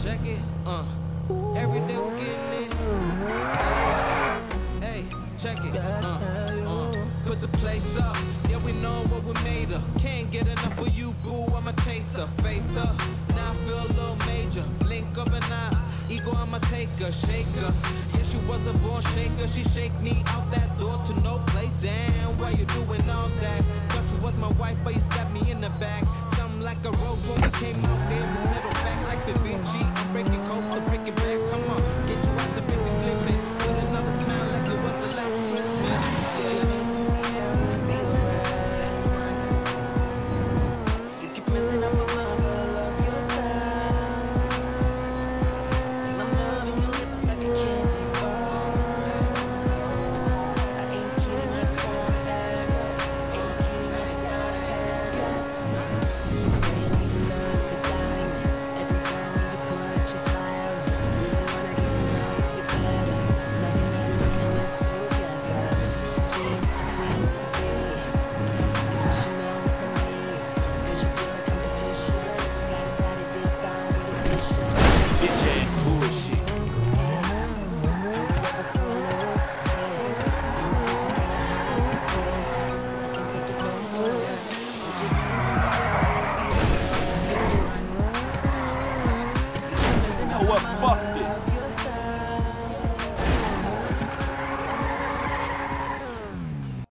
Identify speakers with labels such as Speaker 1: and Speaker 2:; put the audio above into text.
Speaker 1: check it, every day we're getting it. Hey, check it, put the place up. Yeah, we know what we made of. Can't get enough of you, boo. I'm a chaser, face up. Now I feel a little major. Blink of an eye, ego I'ma take her, shake her. Yeah, she was a born shaker. She shake me out that door to no place. Damn, why you doing all that? Thought you was my wife, but you stabbed me in the back. Something like a rose when we came out there. We settled facts like Da Vinci. I'm breaking codes, so breaking backs. Come on, get your eyes up if you're slipping. Put another smile like it was the last Christmas. Yeah.
Speaker 2: Messing up my mind, but I love your style. And I'm loving your lips like a kiss before. I ain't kidding, I just wanna have ya. Ain't kidding, I just gotta have ya. Girl, you like a love, good diamond. Every time you put your smile on, really wanna get to know you better. Loving every moment we're together. The king, the queen, together.